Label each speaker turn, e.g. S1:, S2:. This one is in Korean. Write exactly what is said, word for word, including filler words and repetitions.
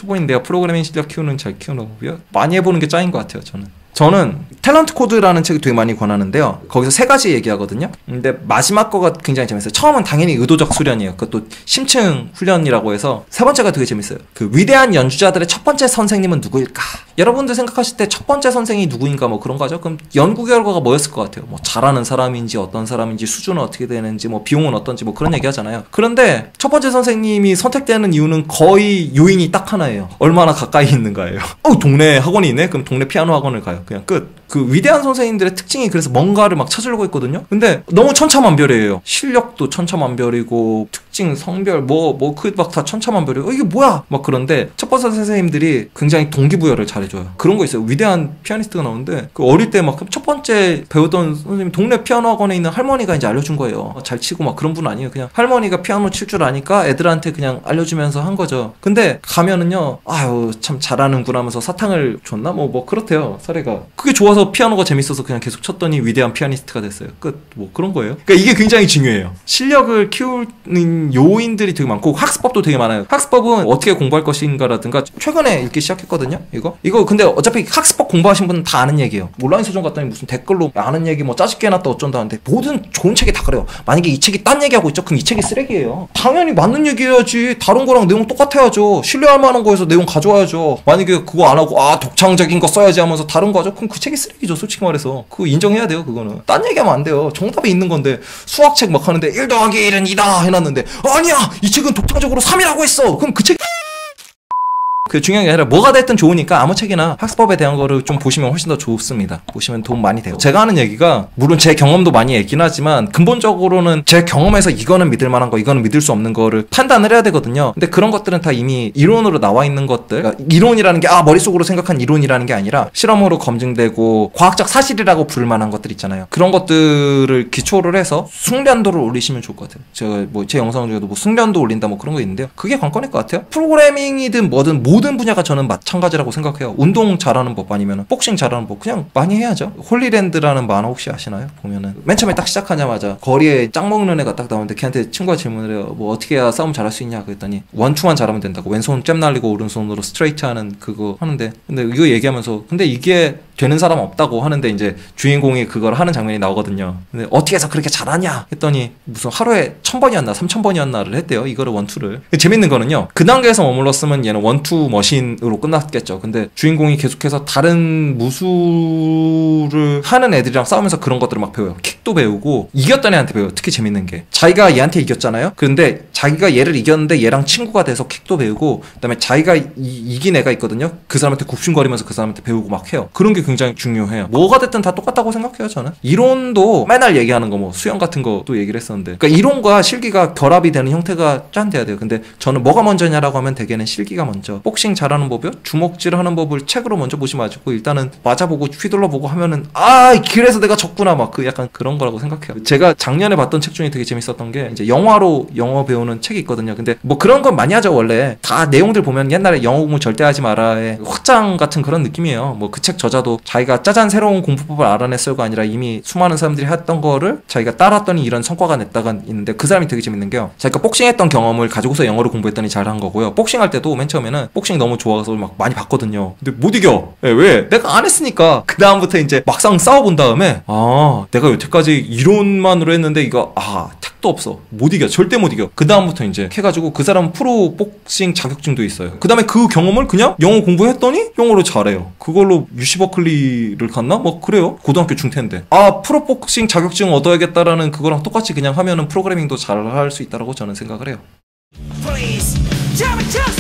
S1: 초보인데요. 프로그래밍 실력 키우는 잘 키우는 법이요. 많이 해보는 게 짱인 것 같아요, 저는. 저는 탤런트 코드라는 책을 되게 많이 권하는데요. 거기서 세 가지 얘기하거든요. 근데 마지막 거가 굉장히 재밌어요. 처음은 당연히 의도적 수련이에요. 그것도 심층 훈련이라고 해서 세 번째가 되게 재밌어요. 그 위대한 연주자들의 첫 번째 선생님은 누구일까? 여러분들 생각하실 때 첫 번째 선생이 누구인가 뭐 그런 거죠. 그럼 연구 결과가 뭐였을 것 같아요? 뭐 잘하는 사람인지 어떤 사람인지 수준은 어떻게 되는지 뭐 비용은 어떤지 뭐 그런 얘기 하잖아요. 그런데 첫 번째 선생님이 선택되는 이유는 거의 요인이 딱 하나예요. 얼마나 가까이 있는가예요. 어, 동네 학원이 있네? 그럼 동네 피아노 학원을 가요. 그냥 끝. 그 위대한 선생님들의 특징이 그래서 뭔가를 막 찾으려고 했거든요. 근데 너무 천차만별이에요. 실력도 천차만별이고 특징, 성별 뭐 뭐 그 막 다 천차만별이고 어, 이게 뭐야? 막 그런데 첫 번째 선생님들이 굉장히 동기부여를 잘해줘요. 그런 거 있어요. 위대한 피아니스트가 나오는데 그 어릴 때 막 첫 번째 배우던 선생님 동네 피아노 학원에 있는 할머니가 이제 알려준 거예요. 잘 치고 막 그런 분 아니에요. 그냥 할머니가 피아노 칠 줄 아니까 애들한테 그냥 알려주면서 한 거죠. 근데 가면은요, 아유 참 잘하는구나 하면서 사탕을 줬나? 뭐 뭐 그렇대요. 사례가. 그게 좋아서 피아노가 재밌어서 그냥 계속 쳤더니 위대한 피아니스트가 됐어요. 끝. 뭐 그런 거예요. 그러니까 이게 굉장히 중요해요. 실력을 키우는 요인들이 되게 많고 학습법도 되게 많아요. 학습법은 어떻게 공부할 것인가라든가 최근에 읽기 시작했거든요. 이거 이거 근데 어차피 학습법 공부하신 분은 다 아는 얘기예요. 온라인 서점 갔더니 무슨 댓글로 아는 얘기 뭐 짜집게 해놨다 어쩐다 하는데 모든 좋은 책이 다 그래요. 만약에 이 책이 딴 얘기하고 있죠? 그럼 이 책이 쓰레기예요. 당연히 맞는 얘기해야지. 다른 거랑 내용 똑같아야죠. 신뢰할 만한 거에서 내용 가져와야죠. 만약에 그거 안 하고 아 독창적인 거 써야지 하면서 다른 거 하죠? 그럼 그 책이 쓰레기죠. 솔직히 말해서. 그거 인정해야 돼요. 그거는. 딴 얘기하면 안 돼요. 정답이 있는 건데 수학책 막 하는데 일 더하기 일은 이다 해놨는데 아니야! 이 책은 독창적으로 삼이라고 했어! 그럼 그 책 그 중요한 게 아니라 뭐가 됐든 좋으니까 아무 책이나 학습법에 대한 거를 좀 보시면 훨씬 더 좋습니다. 보시면 도움 많이 돼요. 제가 하는 얘기가 물론 제 경험도 많이 있긴 하지만 근본적으로는 제 경험에서 이거는 믿을 만한 거 이거는 믿을 수 없는 거를 판단을 해야 되거든요. 근데 그런 것들은 다 이미 이론으로 나와 있는 것들, 그러니까 이론이라는 게 아 머릿속으로 생각한 이론이라는 게 아니라 실험으로 검증되고 과학적 사실이라고 부를 만한 것들 있잖아요. 그런 것들을 기초를 해서 숙련도를 올리시면 좋을 것 같아요. 제가 뭐 제 영상 중에도 뭐 숙련도 올린다 뭐 그런 거 있는데요. 그게 관건일 것 같아요. 프로그래밍이든 뭐든 모든 분야가 저는 마찬가지라고 생각해요. 운동 잘하는 법 아니면 복싱 잘하는 법 그냥 많이 해야죠. 홀리랜드라는 만화 혹시 아시나요? 보면은 맨 처음에 딱 시작하자마자 거리에 짱 먹는 애가 딱 나오는데 걔한테 친구가 질문을 해요. 뭐 어떻게 해야 싸움 잘할 수 있냐 그랬더니 원투만 잘하면 된다고. 왼손 잽 날리고 오른손으로 스트레이트 하는 그거 하는데 근데 이거 얘기하면서 근데 이게 되는 사람 없다고 하는데 이제 주인공이 그걸 하는 장면이 나오거든요. 근데 어떻게 해서 그렇게 잘하냐 했더니 무슨 하루에 천 번이었나 삼천 번이었나를 했대요. 이거를 원투를. 재밌는 거는요. 그 단계에서 머물렀으면 얘는 원투 머신으로 끝났겠죠. 근데 주인공이 계속해서 다른 무술을 하는 애들이랑 싸우면서 그런 것들을 막 배워요. 킥도 배우고 이겼던 애한테 배워요. 특히 재밌는 게 자기가 얘한테 이겼잖아요. 그런데 자기가 얘를 이겼는데 얘랑 친구가 돼서 킥도 배우고 그다음에 자기가 이, 이긴 애가 있거든요. 그 사람한테 굽신거리면서 그 사람한테 배우고 막 해요. 그런 게 굉장히 중요해요. 뭐가 됐든 다 똑같다고 생각해요. 저는 이론도 맨날 얘기하는 거 뭐 수영 같은 것도 얘기를 했었는데 그러니까 이론과 실기가 결합이 되는 형태가 짠 돼야 돼요. 근데 저는 뭐가 먼저냐라고 하면 대개는 실기가 먼저. 복싱 잘하는 법이요? 주먹질하는 법을 책으로 먼저 보지 마시고 일단은 맞아보고 휘둘러보고 하면은 아 그래서 내가 졌구나 막 그 약간 그런 거라고 생각해요. 제가 작년에 봤던 책 중에 되게 재밌었던 게 이제 영화로 영어 배우는 책이 있거든요. 근데 뭐 그런 건 많이 하죠. 원래 다 내용들 보면 옛날에 영어 공부 절대 하지 마라의 확장 같은 그런 느낌이에요. 뭐 그 책 저자도 자기가 짜잔 새로운 공부법을 알아냈어요가 아니라 이미 수많은 사람들이 했던 거를 자기가 따랐더니 이런 성과가 냈다가 있는데 그 사람이 되게 재밌는 게요. 자기가 복싱했던 경험을 가지고서 영어를 공부했더니 잘한 거고요. 복싱할 때도 맨 처음에는 복싱 너무 좋아서 막 많이 봤거든요. 근데 못 이겨. 네, 왜? 내가 안 했으니까. 그 다음부터 이제 막상 싸워본 다음에 아 내가 여태까지 이론만으로 했는데 이거 아 택도 없어. 못 이겨. 절대 못 이겨. 그 다음부터 이제 해가지고 그 사람은 프로 복싱 자격증도 있어요. 그 다음에 그 경험을 그냥 영어 공부했더니 영어를 잘해요. 그걸로 유씨 버클리를 갔나? 뭐 그래요. 고등학교 중퇴인데 아 프로 복싱 자격증 얻어야겠다라는 그거랑 똑같이 그냥 하면은 프로그래밍도 잘 할 수 있다라고 저는 생각을 해요. Please,